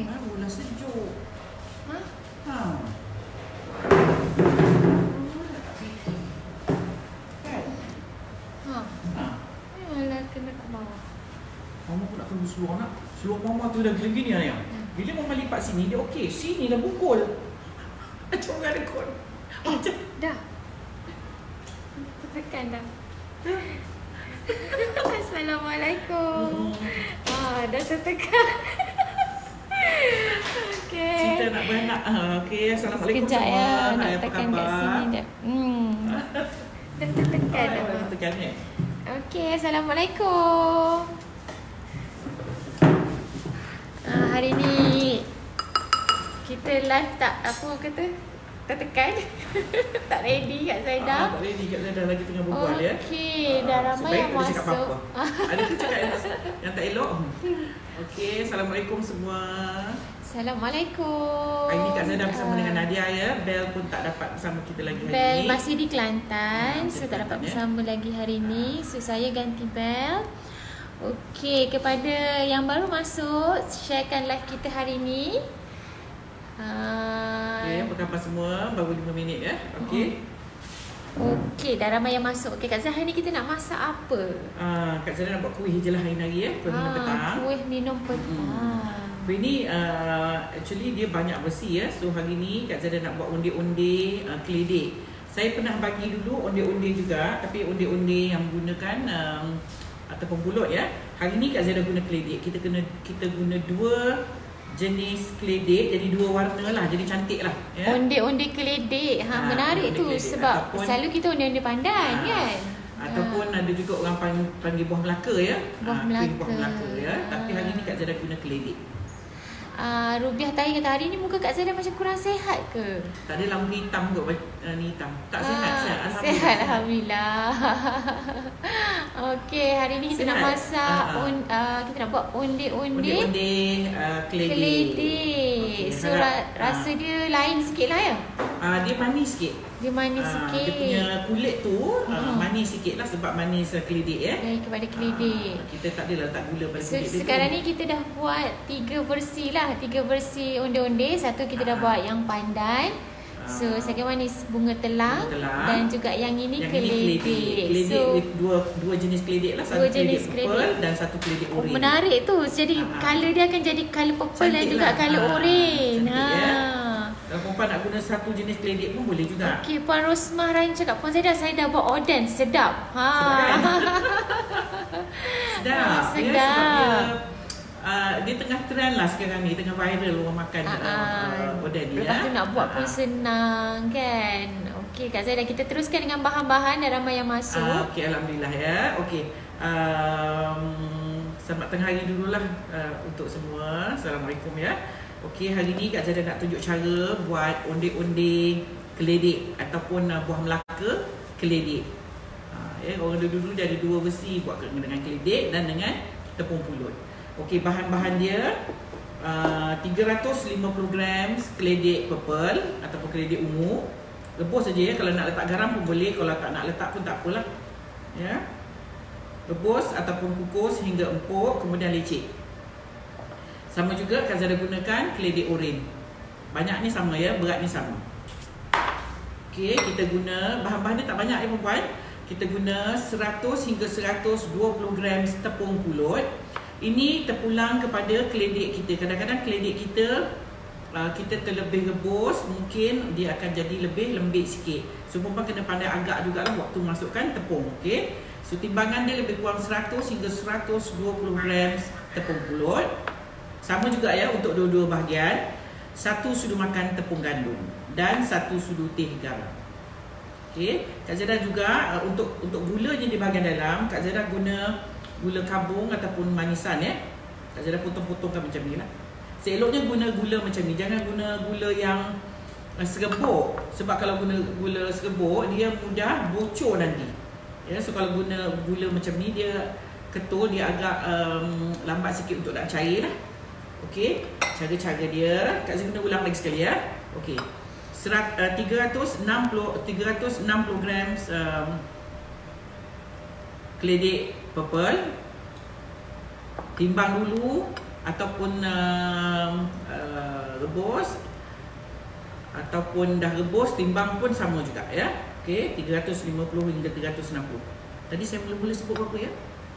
Bola sejuk. Ha? Ha. Alah, kena ke bawah. Mama pun nak tunggu seluar nak. Seluar mama tu dah gini ayam. Bila mama lipat sini dia okey. Sini dah bukul. Macam orang rekod. Macam Dah. Tekan dah. Assalamualaikum. Dah tertekan. Okey. Cinta nak beranak. Okey, assalamualaikum Sekejap semua. ya, nak Hai, apa tekan kat khabar? sini dah. Dah tertekan dah. Dah tekan ni. Okey, assalamualaikum. Hari ni kita live tak apa kata? Tertekan. Tak ready Kak Zaidah. Tak ready Kak Zaidah lagi tengah berbual ya. Okey, dah ramai yang Sebaik ada cakap masuk. apa-apa. Ada tu cakap yang tak elok. Okey, assalamualaikum semua. Assalamualaikum. Hari ni Kak Zaidah bersama dengan Nadia ya. Bel pun tak dapat bersama kita lagi hari Bel ni. masih di Kelantan, so tak dapat ya. bersama lagi hari ni. So saya ganti Bel. Okey, kepada yang baru masuk, sharekan live kita hari ni. Okey, apa khabar semua? Baru 5 minit ya. Okey. Okey, dah ramai yang masuk. Okey, Kak Zah, hari ni kita nak masak apa? Kak Zaidah nak buat kuih je lah hari-hari ya. Kuih minum petang. Kuih minum petang. Kuih ni actually dia banyak versi ya. So hari ni Kak Zaidah nak buat onde-onde keledek. Saya pernah bagi dulu onde-onde juga, tapi onde-onde yang menggunakan ataupun bulut ya. Hari ni Kak Zaidah guna keledek. Kita guna dua jenis keledek, jadi dua warna lah, jadi cantik lah ya. Onde-onde keledek. Menarik onde tu keledek. sebab Ataupun, selalu kita onde-onde pandan kan. Ataupun ada juga orang panggil buah Melaka ya. Buah Kuih Melaka. buah Melaka ya. Tapi hari ni Kak Zaidah guna keledek. Rubiah Tahi kata hari ni muka Kak Zaidah macam kurang sihat ke? Tak ada lampu hitam kot ni hitam. Tak sihat. Sihat Alhamdulillah. Okey, hari ni kita nak masak kita nak buat onde-onde keledek. Okay, So rasa dia lain sikit lah ya? Dia manis sikit. Dia manis sikit. Dia punya kulit tu manis sikit lah sebab manis keledek ya. Dari kepada keledek. Kita tak adalah letak gula pada So kulit dia sekarang tu. ni kita dah buat 3 versi lah. 3 versi onde-onde. Satu kita dah buat yang pandan. So second one is bunga telang. Dan juga yang ini keledek. Keledek So with dua jenis keledek lah. Satu dua jenis keledek purple dan satu keledek oren. menarik tu. Jadi colour dia akan jadi colour purple dan juga colour oren. Kalau perempuan nak guna satu jenis keledek pun boleh juga. Okey, Puan Rosmah Ryan cakap, Puan Zaidah, saya dah buat oden. Sedap. Sedap. Sedap. Ya, sebab dia tengah trend lah sekarang ni, tengah viral orang makan oden ni. Lepas tu nak buat pun senang kan. Okey, Kak Zaidah, kita teruskan dengan bahan-bahan. Dah ramai yang masuk. Okey, alhamdulillah ya. Okey. Selamat tengah hari dululah untuk semua. Assalamualaikum ya. Okey, hari ni Kak Zaidah nak tunjuk cara buat onde-onde keledek ataupun buah Melaka keledek. Orang dulu ada dua versi buat dengan keledek dan dengan tepung pulut. Okey, bahan-bahan dia 350 gram keledek purple ataupun keledek ungu. Rebus saja ya, kalau nak letak garam pun boleh, kalau tak nak letak pun tak apalah. Ya. Rebus ataupun kukus hingga empuk, kemudian lecek. Sama juga Kak Zaidah gunakan keledek oren. Banyak ni sama ya, berat ni sama. Okey, kita guna bahan-bahan dia tak banyak ya perempuan. Kita guna 100 hingga 120 gram tepung pulut. Ini terpulang kepada keledek kita. Kadang-kadang keledek kita kita terlebih rebus, mungkin dia akan jadi lebih lembik sikit. So perempuan kena pandai agak jugalah waktu masukkan tepung. Okey. So timbangan dia lebih kurang 100 hingga 120 gram tepung pulut. Sama juga ya untuk dua-dua bahagian. 1 sudu makan tepung gandum dan 1 sudu teh garam. Okey, Kak Zaidah juga untuk gulanya di bahagian dalam, Kak Zaidah guna gula kabung ataupun manisan ya. Kak Zaidah potong-potongkan macam ni lah. Seeloknya guna gula macam ni, jangan guna gula yang serbuk. Sebab kalau guna gula serbuk dia mudah bocor nanti. Ya, so kalau guna gula macam ni dia ketul, dia agak lambat sikit untuk nak cair lah. Okey, cara-cara dia Kak Zaidah guna ulang lagi sekali ya. Okey. 360 gram keledek purple. Timbang dulu ataupun rebus ataupun dah rebus, timbang pun sama juga ya. Okey, 350 hingga 360. Tadi saya mula-mula sebut berapa ya?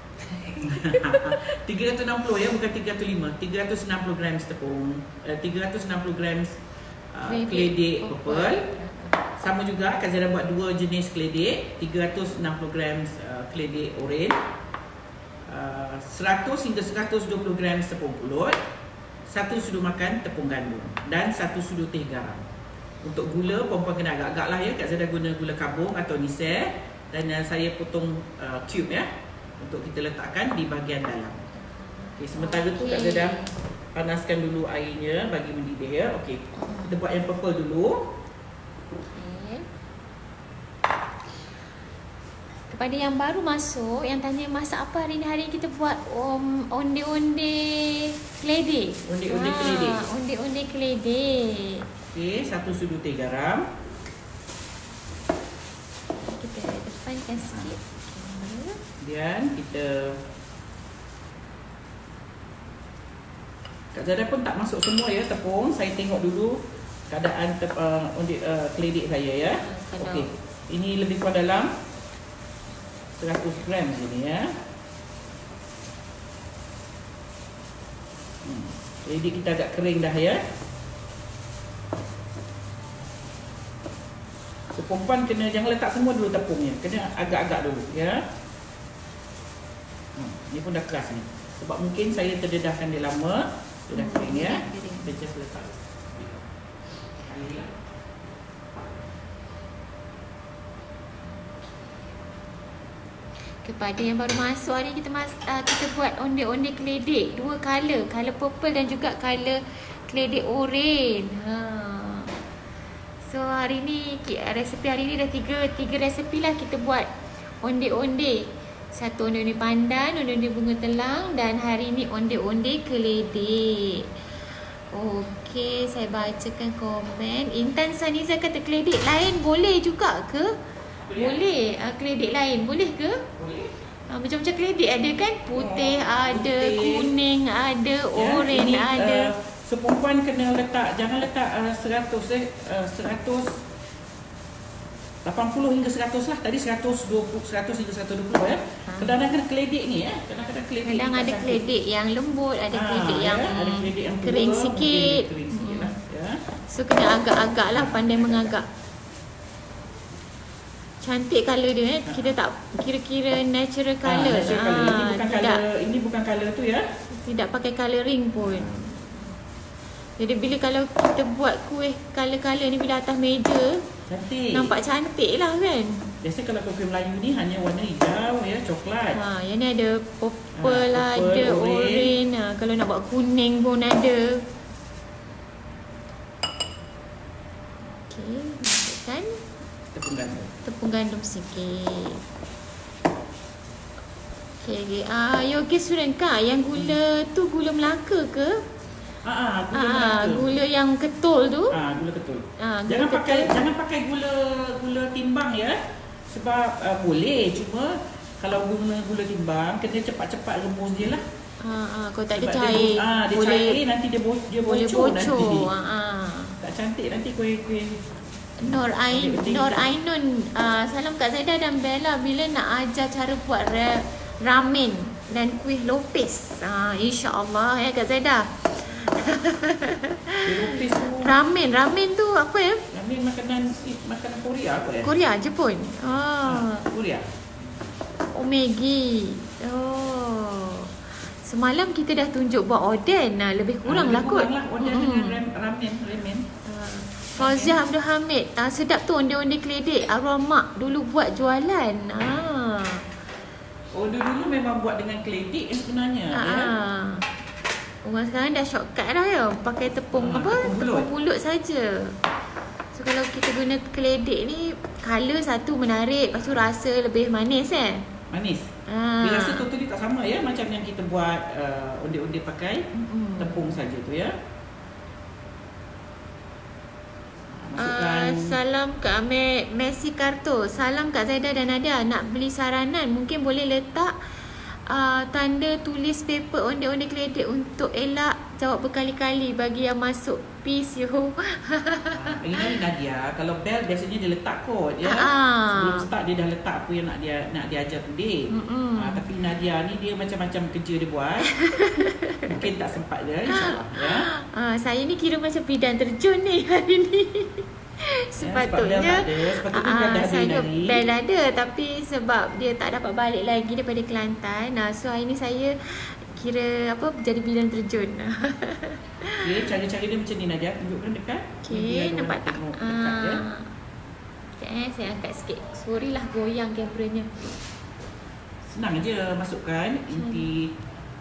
360 ya, bukan 305. 360 gram tepung, 360 gram keledek purple. Sama juga Kak Zaida buat dua jenis keledek, 360 gram keledek oren, 100 hingga 120 gram tepung pulut, 1 sudu makan tepung gandum dan 1 sudu teh garam. Untuk gula, perempuan kena agak-agak lah ya. Kak Zaida guna gula kabung atau nisel. Dan saya potong cube ya, untuk kita letakkan di bahagian dalam. Okey, sementara tu Kak Zaida panaskan dulu airnya bagi mendidih ya. Okey, kita buat yang purple dulu. Okay. Kepada yang baru masuk, yang tanya masak apa hari ni, hari ni kita buat onde-onde keledek. Onde-onde keledek. Onde-onde keledek. Okey, 1 sudu teh garam. Kita depankan sikit. Kemudian kita Kak Zaida pun tak masuk semua ya tepung. Saya tengok dulu keadaan keledek saya ya. Okey, ini lebih kurang dalam 100 gram sini ya. Keledek kita agak kering dah ya. So, perempuan kena jangan letak semua dulu tepungnya. Kena agak-agak dulu ya. Ni pun dah keras ni. Sebab mungkin saya terdedahkan dia lama. Dia dah kering ya. Kita just letak. Kepada yang baru masuk hari ni, kita buat onde-onde keledek. Dua color purple dan juga color keledek oren. So hari ni resepi hari ni dah tiga resepi lah kita buat onde-onde. Satu onde-onde pandan, onde-onde bunga telang, dan hari ni onde-onde keledek. Okey, saya bacakan komen. Intan Saniza kata keledek lain boleh juga ke? Boleh. Keledek lain boleh ke? Boleh. Macam-macam keledek ada kan? Putih ada, kuning ada, oren ada. So perempuan kena letak, jangan letak 100 hingga 100 lah. Tadi 100 hingga 120 ya. Kadang-kadang keledek ni ya. Kadang ada keledek yang lembut, ada keledek yang kering sikit. Lah, ya. So kena agak-agak lah, pandai mengagak. Cantik colour dia Kita tak kira-kira natural colour. Ini bukan colour tu ya. Tidak pakai colouring pun. Jadi bila kalau kita buat kuih colour-colour ni bila atas meja, cantik. Nampak cantik lah kan. Biasa kalau kuih Melayu ni hanya warna hijau ya, coklat. Yang ni ada purple, ada oren. Kalau nak buat kuning pun ada. Okey, masukkan tepung gandum sikit. Okey. Okey Suren Kak, yang gula tu gula Melaka ke? Gula yang ketul tu. Gula ketul. Jangan pakai gula timbang ya. Sebab boleh, cuma kalau guna gula timbang kena cepat-cepat rebus je lah. Kalau tak ada cair, dia cair nanti dia bocor nanti. Tak cantik nanti kuih-kuih. Nur Ainun, salam Kak Zaida dan Bella, bila nak ajar cara buat ramen dan kuih lopis. InsyaAllah ya Kak Zaida. Ramen tu apa ya? Ramen makanan Korea apa ya? Korea, Jepun. Korea. Maggi. Semalam kita dah tunjuk buat oden. Lebih kurang lah kot. Oden dengan ramen. Fauzia Abdul Hamid, sedap tu onde-onde keledek. Arwah mak dulu buat jualan. Dulu memang buat dengan keledek sebenarnya. Orang sekarang dah shortcut dah ya. Pakai tepung tepung pulut saja. So kalau kita guna keledek ni, color satu menarik, lepas tu rasa lebih manis Manis. Dia rasa totally tak sama ya, macam yang kita buat onde-onde pakai tepung saja tu ya. Salam Kak Messi Karto. Salam Kak Zaida dan Nadia. Nak beli saranan, mungkin boleh letak tanda tulis paper onde-onde keledek untuk elak jawab berkali-kali bagi yang masuk peace yo. Ini Nadia, kalau Bel biasanya dia letak kod ya. Sebelum start dia dah letak apa yang nak dia ajar today. Tapi Nadia ni dia macam-macam kerja dia buat. Mungkin tak sempat dia, insyaAllah ya. Saya ni kira macam bidan terjun ni hari ni. Sepatutnya saya Bel ada, tapi sebab dia tak dapat balik lagi daripada Kelantan, so hari ni saya kira jadi bidan terjun. Okay, cara-cara dia macam ni Nadia, tunjukkan dekat. Okay, nampak tak? Dekat, ya. Okay, saya angkat sikit. Sorry lah goyang kameranya. Senang je masukkan inti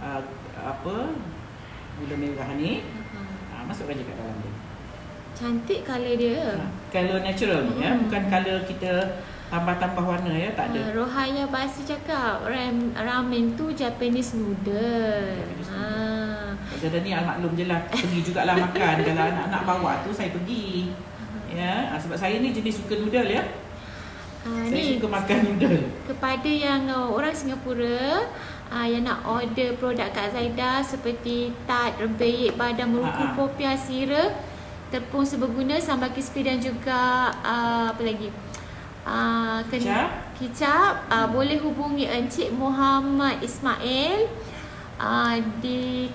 gula merah ni. Masukkan je kat dalam dia. Cantik colour dia. Colour natural ya, bukan colour kita tambah-tambah warna ya, tak ada. Rohaya Basi cakap ramen tu Japanese noodle. Jadi ni almaklum je lah, pergi jugalah makan. Kalau anak-anak bawa tu saya pergi. Ya, sebab saya ni jenis suka noodle ya. Saya suka makan noodle. Kepada yang orang Singapura yang nak order produk Kak Zaidah seperti tart, rempeyek, badam, meruku, popiah, sira, tepung seberguna, sambal crispy dan juga apa lagi? Kicap. Boleh hubungi Encik Muhammad Ismail di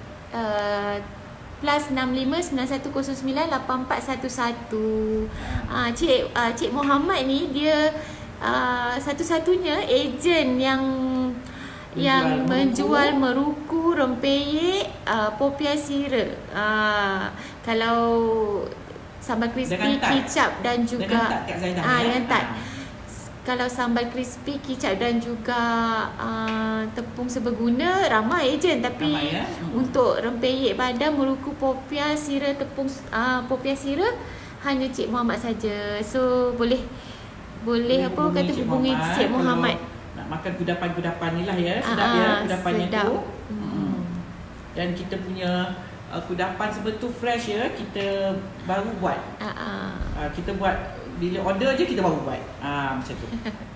+6591098411. Cik Muhammad ni dia satu-satunya ejen yang menjual meruku, rempeyek, popiah, sira. Kalau sambal crispy, kicap dan juga dengan tat. Kalau sambal crispy, kicap dan juga tepung seberguna ramai ejen, tapi untuk rempeyek, badam, meruku, popiah, sira, tepung popiah, sira hanya Cik Muhammad saja. So boleh hubungi Cik Muhammad. Nak makan kudapan-kudapan ni lah ya, sedap ya kudapannya tu. Dan kita punya kudapan sebetul fresh ya, kita baru buat. Kita buat bila order je kita baru buat. Macam tu.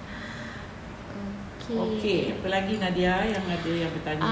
Okey, apa lagi Nadia yang ada yang bertanya?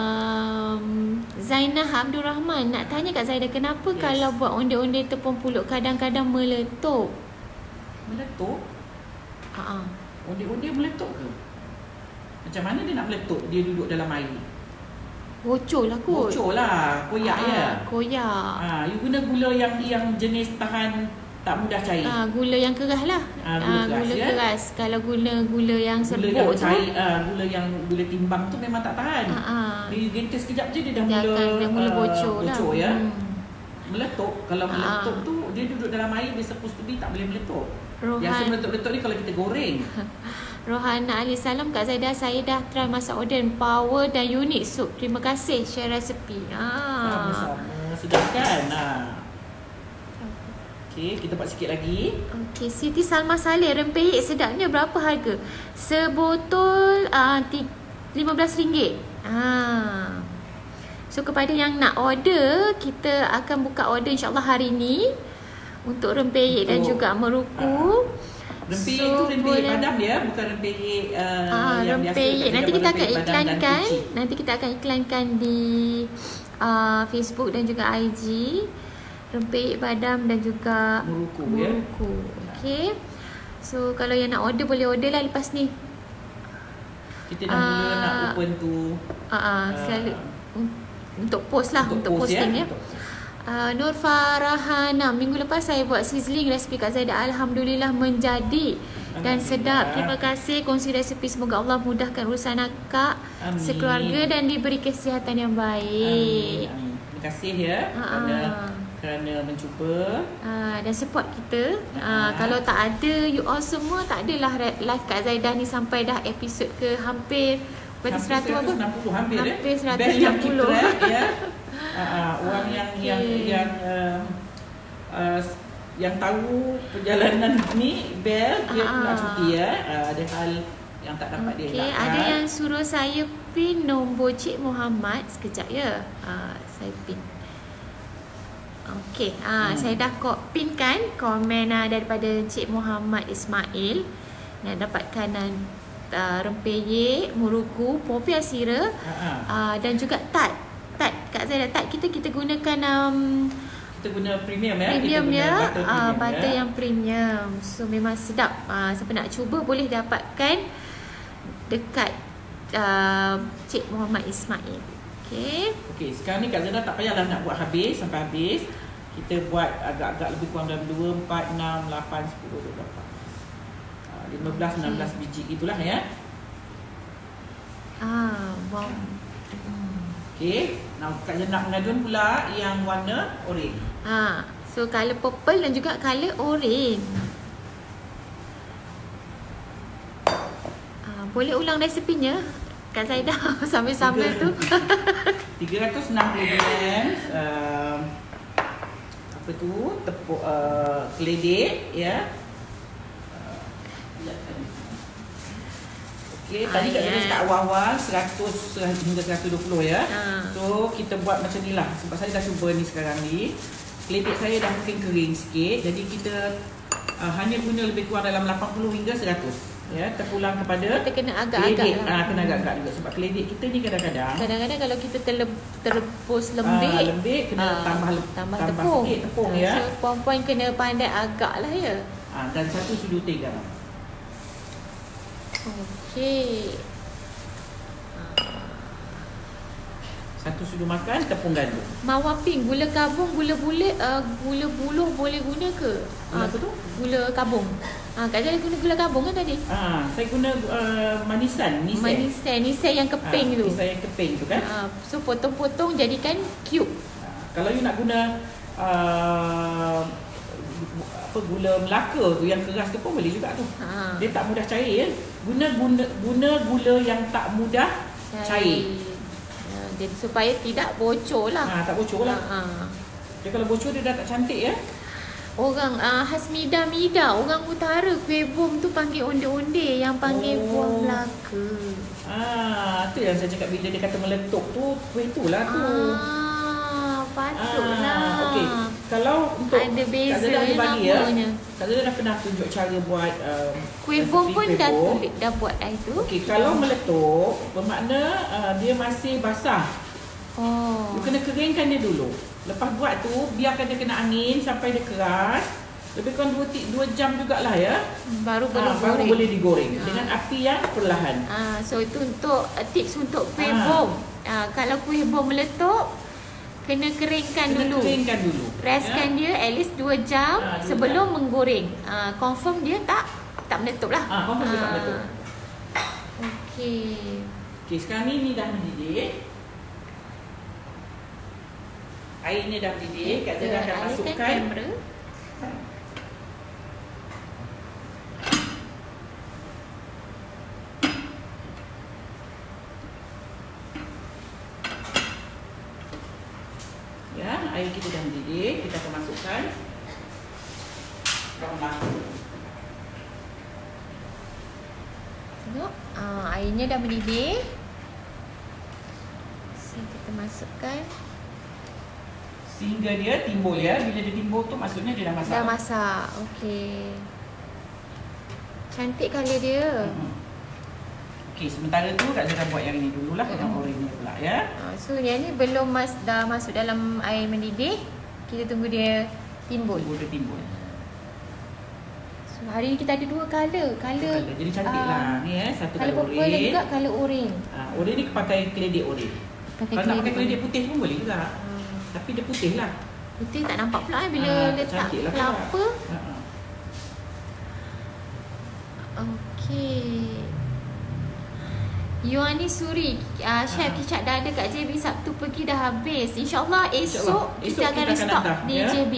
Zainah Abdul Rahman nak tanya Kak Zaidah, kenapa kalau buat onde-onde tepung pulut kadang-kadang meletup? Meletup? Onde-onde meletup ke? Macam mana dia nak meletup? Dia duduk dalam air. Bocor lah kot. Bocor lah, koyak ya. Koyak. You guna gula yang jenis tahan, tak mudah cair. Gula yang keras lah. Gula keras. Kalau gula yang serbuk gula yang tu, cair, gula timbang tu memang tak tahan. Dia gentar sekejap je dia dah mula bocor lah. Ya. Meletup. Kalau meletup tu dia duduk dalam air, dia supposed to be tak boleh meletup. Yang meletup-letup ni kalau kita goreng. Rohana Ali Salam, Kak Zaidah, saya dah try masak oden power dan unik sup. Terima kasih share resepi. Sama-sama. Sedap kan? Okey, kita buat sikit lagi. Okey, Siti Salma Saleh, rempeyek sedapnya berapa harga? Sebotol RM15. So kepada yang nak order, kita akan buka order insya-Allah hari ni untuk rempeyek dan juga meruku. Rempeyek tu rempeyek padam dia, bukan rempeyek yang rempeyek. Nanti kita akan iklankan. Nanti kita akan iklankan di Facebook dan juga IG. Rempeyek padam dan juga meruku. Okey. So kalau yang nak order boleh order lah lepas ni. Kita dah mula nak open tu. Selalu untuk post lah, untuk posting ya. Nur Farahana, minggu lepas saya buat sizzling resipi Kak Zaidah, alhamdulillah menjadi dan sedap. Terima kasih kongsi resipi, semoga Allah mudahkan urusan akak, sekeluarga dan diberi kesihatan yang baik. Terima kasih ya kerana mencuba dan support kita. Kalau tak ada you all semua, tak adalah live Kak Zaidah ni sampai dah episod ke hampir 160 hampir 160 ya. Orang yang tahu perjalanan ni Bel, dia pula cuti ya. Ada hal yang tak dapat dia elakkan. Ada yang suruh saya pin nombor Cik Muhammad. Sekejap ya. Saya pin. Okey, saya dah pinkan komen daripada Cik Muhammad Ismail. Nak dapatkan rempeyek, muruku, popiah sira, dan juga tart. Kak Zaida, tart kita gunakan kita guna premium ya. Premium kita ya, guna butter yang premium. So memang sedap. Siapa nak cuba boleh dapatkan dekat Cik Muhammad Ismail. Okey, sekarang ni Kak Zaida tak payahlah nak buat habis sampai habis. Kita buat agak-agak lebih kurang dalam 2, 4, 6, 8, 10, 12, 15 biji itulah ya. Wow. Okey, now Kak Zaida nak mengadun pula yang warna oren. So color purple dan juga color oren. Boleh ulang resepinya Kak Zaida sambil-sambil tu. 360 grams apa tu, tepung keledek ya. Okey, tadi Kak Zaida cakap awal-awal 100 hingga 120 ya. So kita buat macam ni lah. Sebab saya dah cuba ni sekarang ni. Keledek saya dah mungkin kering sikit. Jadi kita hanya guna lebih kurang dalam 80 hingga 100. Ya, terpulang kepada kita kena agak-agak lah. Kena agak-agak juga. Sebab keledek kita ni kadang-kadang kalau kita terrebus lembik, kena tambah tepung. Sikit tepung ya. So puan-puan kena pandai agak lah ya. Dan 1 sudu 3 garam. Okey. 1 sudu makan tepung gandum. Mawar pink, gula kabung, gula bulat, gula buluh boleh guna ke? Apa tu? Gula kabung. Kak Zaida guna gula kabung kan tadi? Saya guna manisan, Nisen yang keping tu. Nisen yang keping tu kan. So potong-potong jadikan cube. Kalau you nak guna gula Melaka tu yang keras tu pun boleh juga tu. Dia tak mudah cair ya. Guna gula yang tak mudah cair. Jadi supaya tidak bocor lah. Tak bocor lah. Dia kalau bocor dia dah tak cantik ya. Orang khas Mida, orang utara kuih bom tu panggil onde-onde, yang panggil buah Melaka. Tu yang saya cakap bila dia kata meletup tu, kuih tu lah tu. Patutlah. Okey. Kalau untuk ada beza Kak Zaida ada bagi namanya. Kak Zaida dah pernah tunjuk cara buat kuih bom pun dah buat itu. Okey, kalau meletup bermakna dia masih basah. You kena keringkan dia dulu. Lepas buat tu, biarkan dia kena angin sampai dia keras. Lebih kurang 2 jam jugalah ya. Baru boleh digoreng dengan api yang perlahan. So itu untuk tips untuk kuih bom. Kalau kuih bom meletup, kena keringkan dulu. Restkan dia at least 2 jam sebelum menggoreng. Confirm dia tak meletup lah. Confirm dia tak meletup. Okey, sekarang ni dah mendidih. Airnya dah mendidih. Kak Zaida akan masukkan kamera. Ya, air kita dah mendidih. Kita akan masukkan bawang melaka. Tengok, airnya dah mendidih. So kita masukkan sehingga dia timbul ya. Bila dia timbul tu maksudnya dia dah masak. Dah masak. Okey. Cantik colour dia. Okey, sementara tu Kak Zaida buat yang ini dululah, yang orange pula ya. So yang ni belum dah masuk dalam air mendidih. Kita tunggu dia timbul. So hari ni kita ada 2 colour. Jadi cantiklah ni satu colour orange. purple dan juga colour orange. Orange ni pakai keledek orange. Kalau nak pakai keledek putih pun boleh juga. Tapi dia putih lah. Putih tak nampak pula bila letak kelapa. Okey. Yuani Suri, Chef kicap dada kat JB Sabtu pergi dah habis. InsyaAllah esok kita akan restock di JB.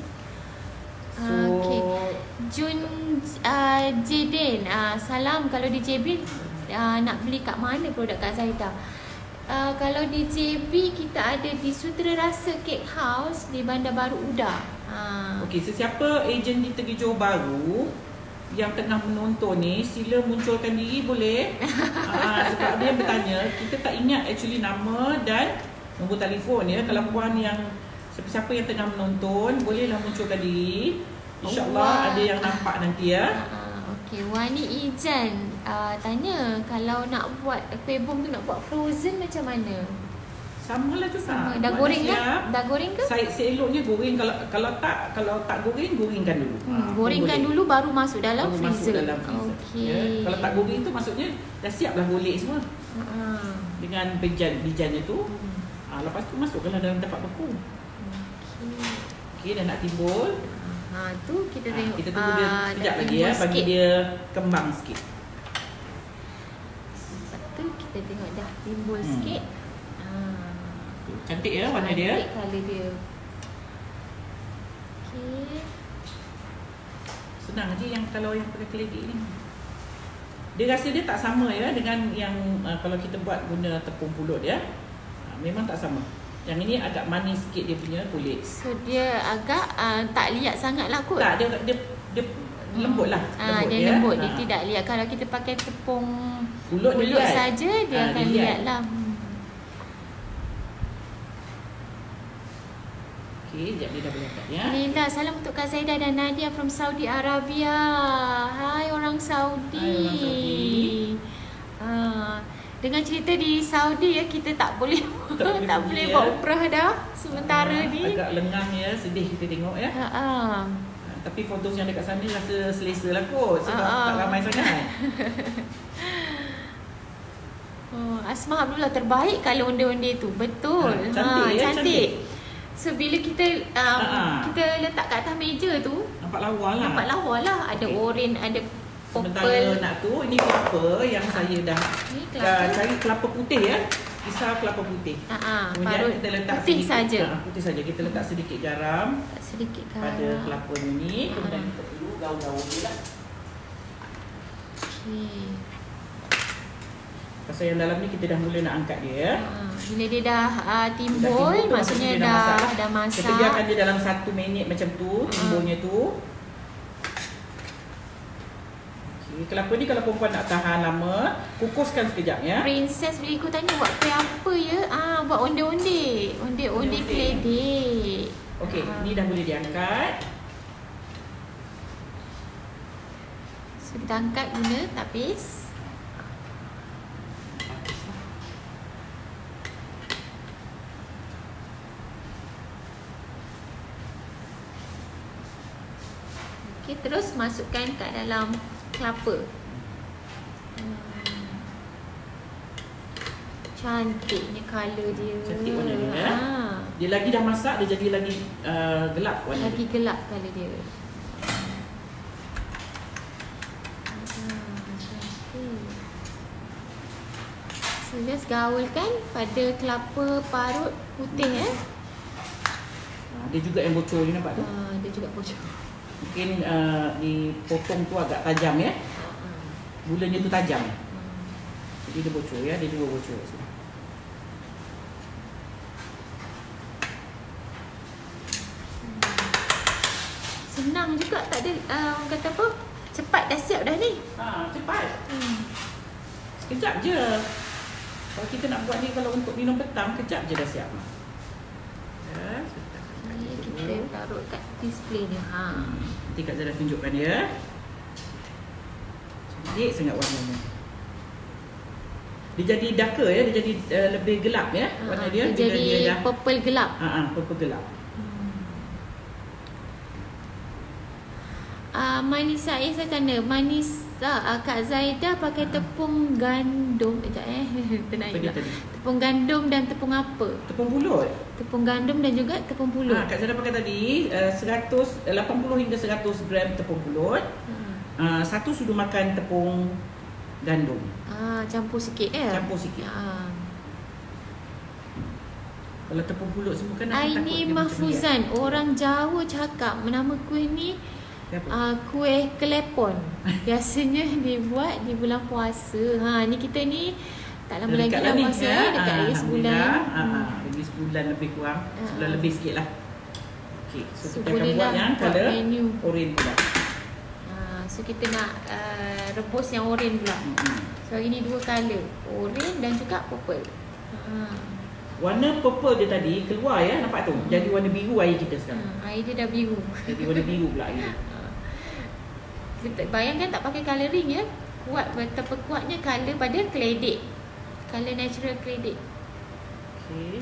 Okey. Jun Jadin, salam. Kalau di JB nak beli kat mana produk Kak Zaida? Kalau di JB kita ada di Sutera Rasa Cake House di Bandar Baru Uda. Okey, sesiapa ejen di Tepi Johor Bahru yang tengah menonton ni, sila munculkan diri boleh. Sebab dia bertanya, kita tak ingat actually nama dan nombor telefon ya. Kalau puan yang siapa-siapa yang tengah menonton, bolehlah munculkan diri. InsyaAllah ada yang nampak nanti ya. Okey, Wani Ijan tanya kalau nak buat kuih bom tu nak buat frozen macam mana? Sama lah juga. Sama. Dah goreng dah? Dah goreng ke? Saya seeloknya goreng, kalau tak goreng, gorengkan dulu. Gorengkan dulu baru masuk dalam baru freezer. Masuk dalam freezer. Okey. Ya. Kalau tak goreng tu maksudnya dah siap lah golek semua. Dengan bijannya tu. Lepas tu masukkanlah dalam tempat beku. Okey, dah nak timbul. Tu kita tengok. Kita tunggu dia sekejap lagi ya, bagi dia kembang sikit. Lepas tu kita tengok dah timbul sikit. Cantik ya warna dia. Cantik colour dia. Okey. Senang je yang kalau yang pakai keledek ni. Dia rasa dia tak sama ya dengan yang kalau kita buat guna tepung pulut ya. Memang tak sama. Yang ini agak manis sikit dia punya kulit. So dia agak tak liat sangat lah kot. Tak, dia lembut lah. Dia lembut. Dia tidak liat. Kalau kita pakai tepung pulut saja dia akan liat lah. Okey, sekejap dia dah boleh angkat ya. Lila, salam untuk Kak Zaidah dan Nadia from Saudi Arabia. Hai orang Saudi. Hai orang Saudi. Dengan cerita di Saudi ya, kita tak boleh buat umrah dah sementara ni. Agak lengang ya, sedih kita tengok ya. Tapi foto yang dekat sana rasa selesa lah kot sebab tak ramai sangat. Asma Abdullah, terbaik kalau onde-onde tu. Betul. Cantik. So bila kita kita letak kat atas meja tu, nampak lawa lah. Ada oren, ada purple. Sementara nak tu, ini kelapa yang saya dah cari kelapa putih ya. Pisau kelapa putih. Kemudian kita letak putih sedikit saja. Putih saja. Kita letak sedikit garam. Pada kelapa ni. Kemudian kita perlu gaul-gaul dia lah. Okey. Pasal yang dalam ni kita dah mula nak angkat dia ya. Bila dia dah timbul, maksudnya dah masak. Kita biarkan dia dalam 1 minit macam tu, timbulnya tu. Okey, kelapa ni kalau perempuan nak tahan lama, kukuskan sekejap ya. Princess bila ikut tanya buat kuih apa ya? Buat onde-onde. Onde-onde keledek. Okey, ni dah boleh diangkat. So kita angkat guna tapis. Okay, terus masukkan kat dalam kelapa. Cantiknya colour dia. Cantik warna dia ya. Dia lagi dah masak, dia jadi lagi gelap warna. Lagi gelap colour dia. So, just gaulkan pada kelapa parut putih Dia juga yang bocor ni nampak tu. Dia juga bocor. Mungkin dipotong tu agak tajam ya. Gulanya tu tajam. Jadi dia bocor ya, dia dua bocor. Senang juga, tak ada orang kata apa, cepat dah siap dah ni. Cepat. Sekejap je. Kalau kita nak buat ni kalau untuk minum petang, kejap je dah siap. Ya, kita taruh kat display ni. Nanti Kak Zara tunjukkan ya. Cantik sangat warnanya. Dia jadi darker ya, dia jadi lebih gelap ya warna dia. Dia jadi dia purple gelap. Purple gelap. Manisa saya tanya, Kak Zaidah pakai tepung gandum. Tepung gandum dan tepung apa? Tepung pulut. Tepung gandum dan juga tepung pulut. Kak Zaidah pakai tadi 80 hingga 100 gram tepung pulut. Satu sudu makan tepung gandum. Campur sikit ya? Campur sikit. Kalau tepung pulut semua kan Aini Mahfuzan, orang Jawa cakap nama kuih ni kuih kelepon. Biasanya dibuat di bulan puasa. Ni kita ni tak lama lagi dah puasa ni, dekat lagi sebulan. Lagi sebulan lebih kurang. Sebulan lebih sikit lah. Okay, so kita akan boleh buat yang colour oren pula. So kita nak rebus yang oren pula. So ini dua colour, oren dan juga purple. Warna purple dia tadi keluar ya, nampak tu. Jadi warna biru air kita sekarang. Air dia dah biru. Jadi warna biru pula air. Bayangkan tak pakai colouring ya. Kuat, betapa kuatnya colour pada keledek. Colour natural keledek. Okey.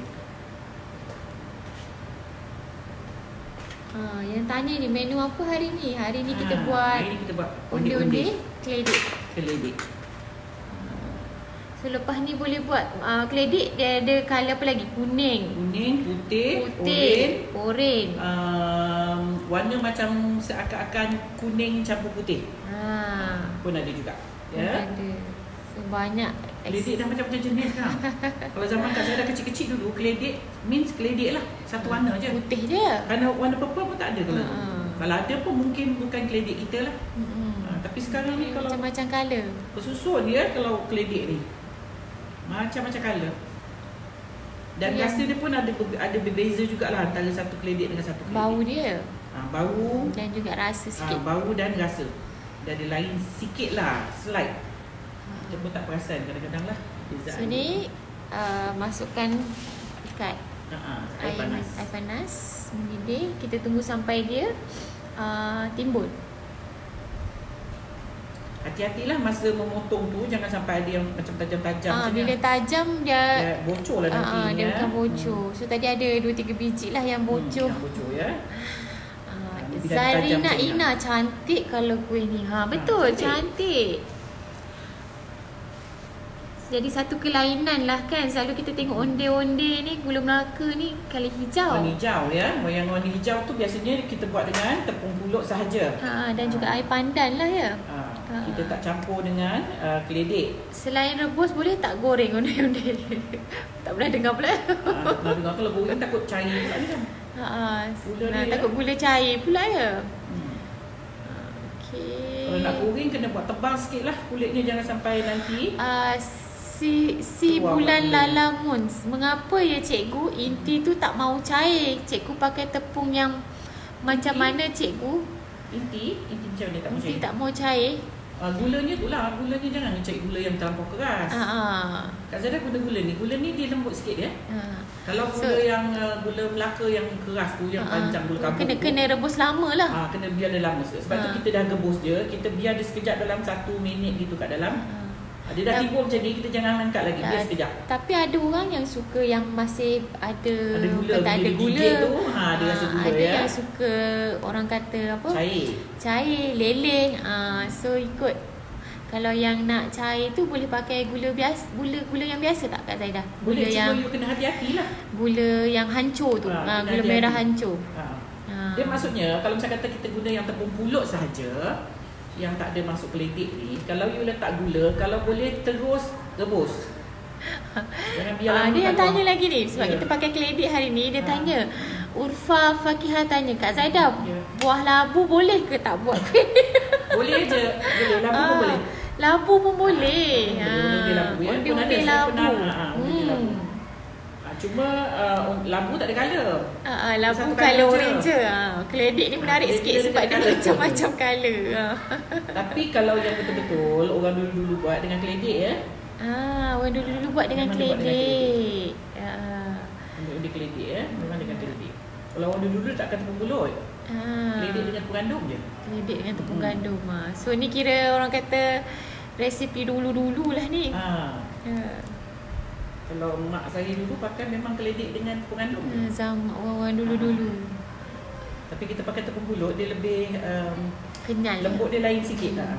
Yang tanya ni menu apa hari ni? Hari ni kita buat hari ni kita buat onde-onde keledek. Keledek. So lepas ni boleh buat keledek, dia ada colour apa lagi? Kuning, Putih, oren. warna macam seakan-akan kuning campur putih. Pun ada juga. Ya. Ada. So banyak. Keledek dah macam-macam jenis sekarang. Kalau zaman Kak Zaida kecil-kecil dulu, keledek means keledek lah. Satu warna je. Putih je. Kerana warna purple pun tak ada kalau tu. Kalau ada pun mungkin bukan keledek kita lah. Tapi sekarang ni kalau macam-macam colour. bersusun dia kalau keledek ni. Macam-macam colour. Dan rasa dia pun ada berbeza jugalah antara satu keledek dengan satu keledek. Bau dia. Bau dan juga rasa sikit. Bau dan rasa. Dia ada lain sikit lah, slight. Kita pun tak perasan kadang-kadang lah. So ni masukkan ikat air panas. Air panas mendidih. Kita tunggu sampai dia timbul. Hati-hatilah masa memotong tu, jangan sampai ada yang macam tajam-tajam. Bila tajam dia bocor lah nanti. Dia bukan bocor. So tadi ada 2-3 biji lah yang bocor. Yang bocor ya. Zarina Ina, cantik kalau kuih ni. Betul, cantik. Jadi satu kelainan lah kan. Selalu kita tengok onde-onde ni, gula Melaka ni kali hijau. Warna hijau ya. Yang warna hijau tu biasanya kita buat dengan tepung pulut sahaja. Dan juga air pandan lah ya. Kita tak campur dengan keledek. Selain rebus, boleh tak goreng onde-onde? Tak pernah dengar pula. Tak pernah dengar. Kalau goreng takut cair pula ni kan. Takut gula cair pula ya. Okay. Kalau nak goreng kena buat tebal sikit lah kulitnya, jangan sampai nanti si bulan lalamun. Mengapa ya cikgu inti tu tak mau cair? Cikgu pakai tepung yang macam mana cikgu? Inti macam mana tak mau cair? Inti tak mau cair. Gulanya tu lah. Gulanya jangan cari gula yang terlampau keras. Kak Zaida guna gula ni. Gula ni dia lembut sikit ya. Kalau gula yang gula Melaka yang keras tu, yang panjang gula kabut kena rebus lama lah. Kena biar dia lama sikit. Sebab tu kita dah rebus dia. Kita biar dia sekejap dalam 1 minit gitu kat dalam. Dia dah timbul macam ni, kita jangan angkat lagi. Biar sekejap. Tapi ada orang yang suka yang masih ada gula. Tak ada gula tu, dia rasa gula ada ya. yang suka, orang kata apa? Cair, leleng. So ikut. Kalau yang nak cair tu boleh pakai gula biasa, gula yang biasa tak Kak Zaida? Boleh, yang you kena hati-hatilah. Gula yang hancur tu, gula merah hancur. Dia maksudnya kalau misalnya kata kita guna yang tepung pulut sahaja, yang tak ada masuk keledek ni, kalau you letak gula, kalau boleh terus rebus. Jangan biar lama. Dia yang tanya lagi ni, sebab kita pakai keledek hari ni, dia tanya, Urfa Fakihah tanya, Kak Zaida, buah labu boleh ke tak buat kuih? Boleh je. Boleh, labu pun boleh. Labu pun boleh. Onde-onde labu ya. Onde-onde labu. Cuma labu tak ada colour. Labu colour orange je. Keledek ni menarik sikit sebab dia macam-macam colour. Tapi kalau yang betul-betul orang dulu-dulu buat dengan keledek ya. Orang dulu-dulu buat dengan keledek. Onde-onde keledek ya. Memang dengan keledek. Kalau orang dulu-dulu takkan tepung pulut. Keledek dengan tepung gandum je. Keledek dengan tepung gandum. So ni kira orang kata resipi dulu-dulu lah ni. Kalau mak saya dulu pakai memang keledek dengan tepung gandum. Zaman orang-orang dulu-dulu. Tapi kita pakai tepung pulut, dia lebih kenyal. Lembut dia lain sikit lah.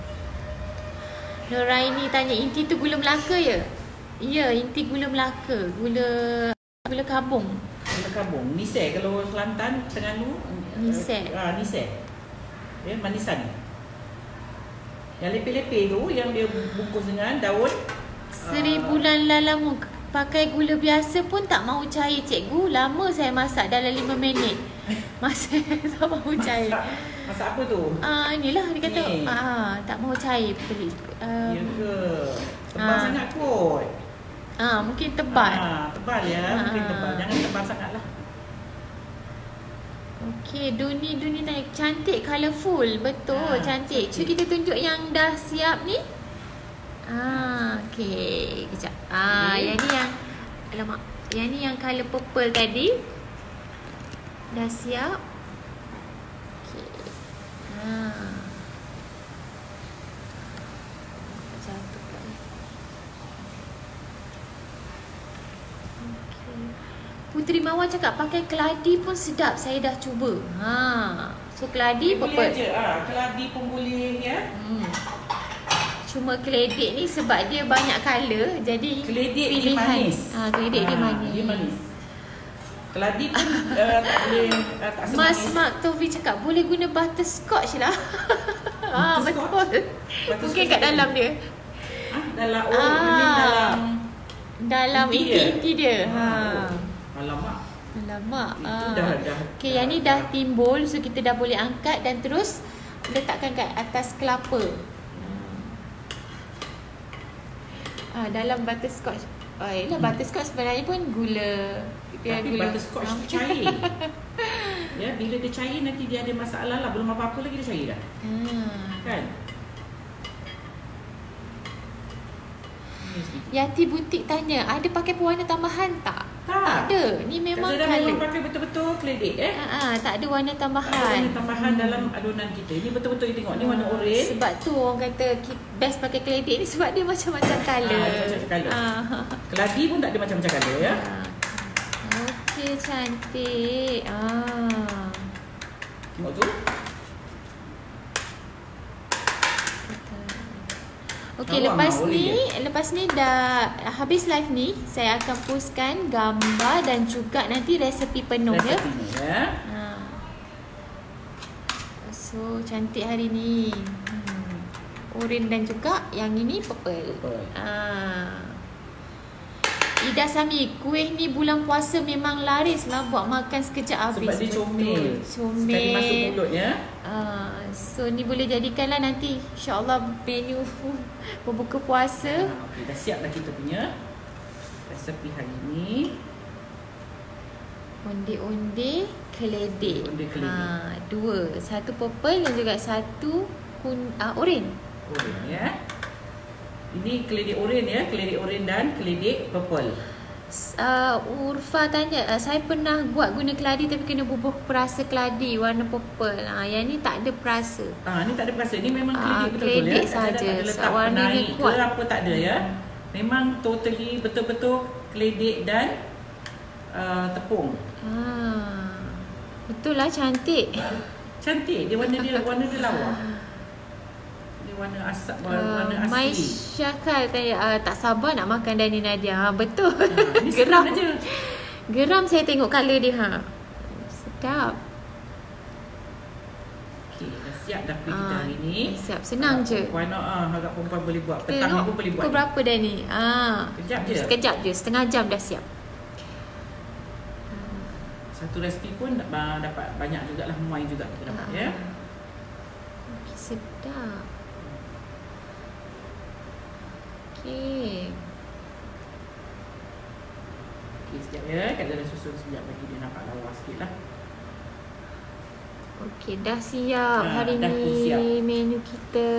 Noraini tanya, inti tu gula Melaka ya? Ya, inti gula Melaka. Gula kabung. Gula kabung. Nisai kalau Kelantan, Terengganu. Nisai. Nisai. Ya, manisan. Yang lepeh-lepeh tu, yang dia bungkus dengan daun. Seri bulan lalamu pakai gula biasa pun tak mahu cair cikgu. Lama saya masak dalam 5 minit. Masa tak mahu cair. Masak apa tu? Inilah dia kata tak mahu cair pelik. Ya ke? Tebal sangat kot. Mungkin tebal. Tebal ya, mungkin tebal. Jangan tebal sangatlah. Okey, Duni naik cantik, colourful. Betul, cantik. So kita tunjuk yang dah siap ni. Okey, kejap. Yang ni yang alamak, yang ni yang colour purple tadi. Dah siap. Okey. Puteri Mawar cakap pakai keladi pun sedap. Saya dah cuba. So keladi boleh je. Keladi pun boleh ya. Cuma keledek ni sebab dia banyak color, jadi keledek pilihan. Dia manis. Keledek dia manis. Dia manis. Keladi pun tak boleh tak semanis. Mas Mark Tovi cakap boleh guna butterscotch lah. Betul. Mungkin kat dalam dia. Dalam dalam inti dia. Alamak. Itu dah. Okay, yang ni dah timbul, so kita dah boleh angkat dan terus letakkan kat atas kelapa. Dalam butterscotch. Yelah, butterscotch sebenarnya pun gula. Tapi gula. Butterscotch tu cair. Ya, bila dia cair nanti dia ada masalah lah. Belum apa-apa lagi dia cair dah. Kan? Yati Butik tanya, ada pakai pewarna tambahan tak? Tak ada. Ni memang color. Memang pakai betul-betul keledek tak ada warna tambahan. Tak ada warna tambahan dalam adunan kita. Ni betul-betul you tengok. Ni warna oren. Sebab tu orang kata best pakai keledek ni sebab dia macam-macam color. Macam-macam color. Keladi pun tak ada macam-macam color ya. Okey, cantik. Tengok tu. Okey, lepas ni dah habis live ni, saya akan postkan gambar dan juga nanti resepi penuh ya. So cantik hari ni. Oren dan juga yang ini purple. Ida Sami, kuih ni bulan puasa memang laris lah buat makan sekejap habis. Sebab dia comel. Sekali masuk mulut ya. So ni boleh jadikanlah nanti insya-Allah menu berbuka puasa. Okey, dah siap dah kita punya resepi hari ni. Onde-onde keledek. Dua, satu purple dan juga satu oren. Oren ya. Ini keledek oren ya, keledek oren dan keledek purple. Urfa tanya, saya pernah buat guna keladi tapi kena bubuh perasa keladi warna purple. Yang ni tak ada perasa. Ni tak ada perasa. Ni memang keledek betul-betul ya. Keledek saja. Letak Warna dia kuat. ke apa tak ada ya. Memang totally betul-betul keledek dan tepung. Betul lah, cantik. Cantik. Dia warna lawa. Warna asap, warna asli. Mai Syakal tanya, tak sabar nak makan Dani Nadia. Betul. Geram aja. Geram saya tengok color dia. Sedap. Okey, dah siap dah kuih kita hari ni. Siap, senang je. Harap perempuan boleh buat. Petang ni pun boleh buat. Pukul berapa Dani? Sekejap je, setengah jam dah siap. Satu resipi pun dapat banyak jugalah, muai juga kita dapat ya. Sedap. Okey, sekejap ya. Kak Zara susun sekejap bagi dia nampak lawa sikit lah. Okey, dah siap hari dah ni siap menu kita.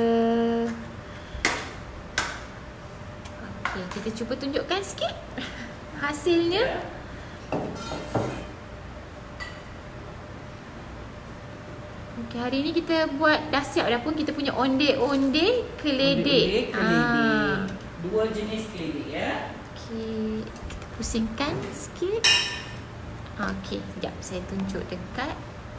Okey, kita cuba tunjukkan sikit hasilnya. Okay, hari ni kita buat dah siap dah pun kita punya onde-onde keledek. Dua jenis keledek ya. Okey, kita pusingkan sikit. Okey, sekejap saya tunjuk dekat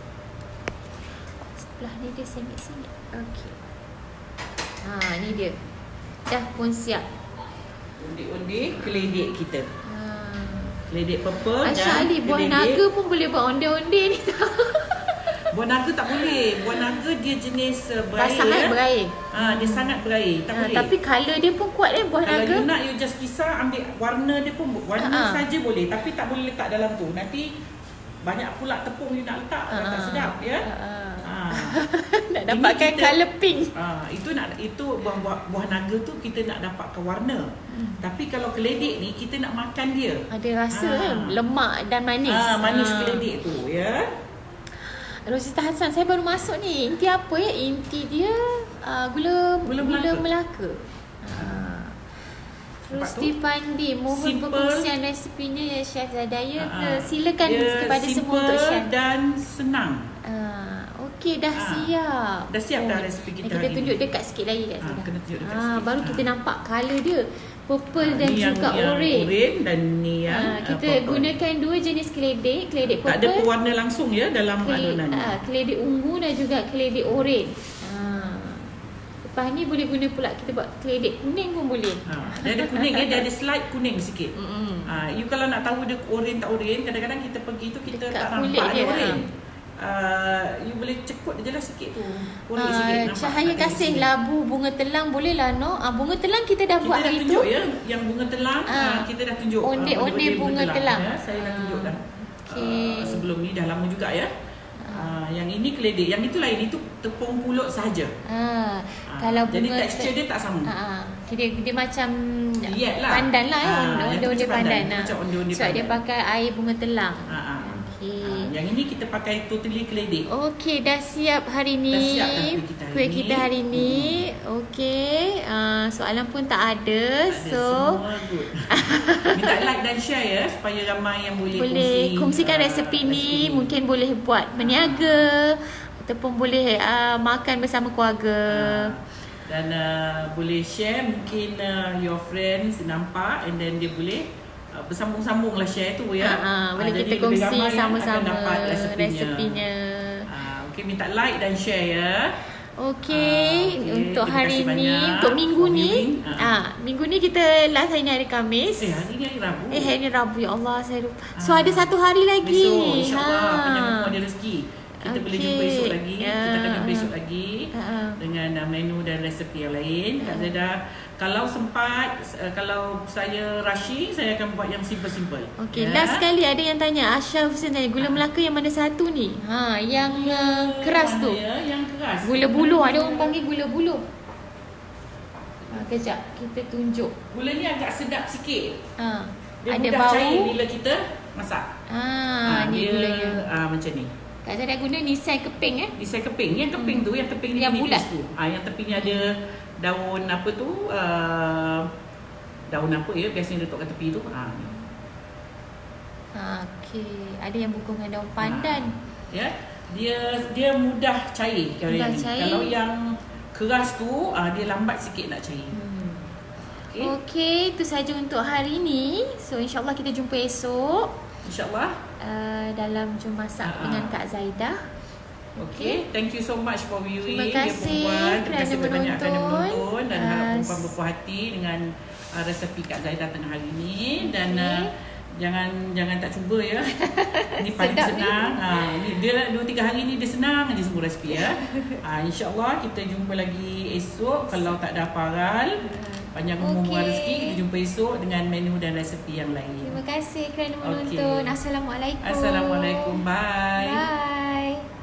sebelah ni, dia sengit-sengit. Okey. Ni dia. Dah pun siap. Onde-onde keledek kita. Keledek purple dan Aisyah Ali, buah naga pun boleh buat onde-onde ni. Buah naga tak boleh. Buah naga dia jenis berair. Sangat berair. Dia sangat berair. Tak boleh. Tapi color dia pun kuat buah naga. Kalau you nak, you just kisar, ambil warna dia pun. Warna saja boleh. Tapi tak boleh letak dalam tu. Nanti banyak pula tepung you nak letak. Tak sedap ya. Nak dapatkan color pink. Itu buah naga tu kita nak dapatkan warna. Tapi kalau keledek ni kita nak makan dia. Ada rasa lemak dan manis. Manis keledek tu ya. Rosita Hassan, saya baru masuk ni. Inti apa ya? Inti dia gula Melaka. Rusti Pandi, mohon perkongsian resepinya ya Chef Zadaya. Silakan kepada semua untuk share. Simple dan senang. Okey, dah siap. Dah siap dah resipi kita Kita hari tunjuk ni. dekat sikit lagi kat sana. Kena tunjuk dekat sikit. Baru kita nampak colour dia. Purple dan Ni juga yang orange. orange dan ni yang Kita purple. gunakan dua jenis keledek Tak purple. ada pewarna langsung ya dalam adonan ni. Keledek ungu dan juga keledek orange. Lepas ni boleh guna pula kita buat keledek kuning pun boleh. Dia ada kuning ya, dia ada slide kuning sikit. You kalau nak tahu dia orange tak orange, kadang-kadang kita pergi tu kita Dekat tak kulit nampak dia, dia orange. You boleh cekut je lah sikit tu. Kuning sikit nampak. Cahaya tak ada kasih sini. labu bunga telang boleh lah no. Bunga telang kita dah Kita buat dah hari tu. tunjuk ya, yang bunga telang kita dah tunjuk. Onde-onde bunga telang. Ya, saya dah tunjuk dah. Okey. Sebelum ni dah lama juga ya. Yang ini keledek, yang itu lain, itu tepung pulut sahaja. Kalau jadi bunga tekstur dia tak sama. dia macam Liat lah. pandan lah ya. yang tu Onde-onde macam pandan. macam onde-onde Sebab dia pandan. pakai air bunga telang. Yang ini kita pakai totally keledek. Okey, dah siap hari ni. Dah siap dah kuih kita hari ni. Okey, soalan pun tak ada. Semua good. Minta like dan share ya supaya ramai yang boleh kongsikan resepi ni. Mungkin boleh buat berniaga ataupun boleh makan bersama keluarga. Dan boleh share, mungkin your friends nampak and then dia boleh bersambung-sambung lah share tu ya. Boleh jadi kita lebih kongsi ramai yang akan sama-sama dapat resepinya. Okey, minta like dan share ya. Okey, untuk terima hari kasih ni, banyak untuk minggu for ni, viewing. minggu ni kita last hari ni hari Khamis. Hari ni hari Rabu. Hari ni Rabu, ya Allah saya lupa. So ada satu hari lagi. Besok insyaAllah penyambung ada rezeki. Kita boleh jumpa esok lagi. Kita akan jumpa esok lagi dengan menu dan resepi yang lain. Kak Zaida, kalau sempat, kalau saya rushing, saya akan buat yang simple-simple. Okey, last sekali ada yang tanya, Ashraf Hussein tanya, gula Melaka yang mana satu ni? Yang keras tu. Yang keras. Gula buluh, ada orang panggil gula buluh. Kejap, kita tunjuk. Gula ni agak sedap sikit. Dia Ada mudah bau. cair bila kita masak. Ni dia gulanya. macam ni. Kak Zara guna nisai keping Nisai keping. Yang keping tu, yang keping ni Yang nipis bulat tu. Yang tepinya ada daun apa tu? Daun apa ya? Biasanya letak kat tepi tu. Okey, ada yang buku dengan daun pandan. Ya. Dia mudah cair kalau Mudah yang ni. cair. Kalau yang keras tu dia lambat sikit nak cair. Okey, itu saja untuk hari ni. So insya-Allah kita jumpa esok. InsyaAllah. Dalam Jom Masak dengan Kak Zaidah. Okay, thank you so much for viewing. Terima kasih Terima kasih banyak kerana menonton dan harap perempuan berpuas hati dengan resepi Kak Zaidah tengah hari ni. Dan jangan tak cuba ya. Ni paling senang. Ni dia 2-3 hari ni dia senang aja semua resepi ya. InsyaAllah kita jumpa lagi esok. Kalau tak ada aparal, panjang umur rezeki, kita jumpa esok dengan menu dan resepi yang lain. Terima kasih kerana menonton. Assalamualaikum. Assalamualaikum. Bye. Bye.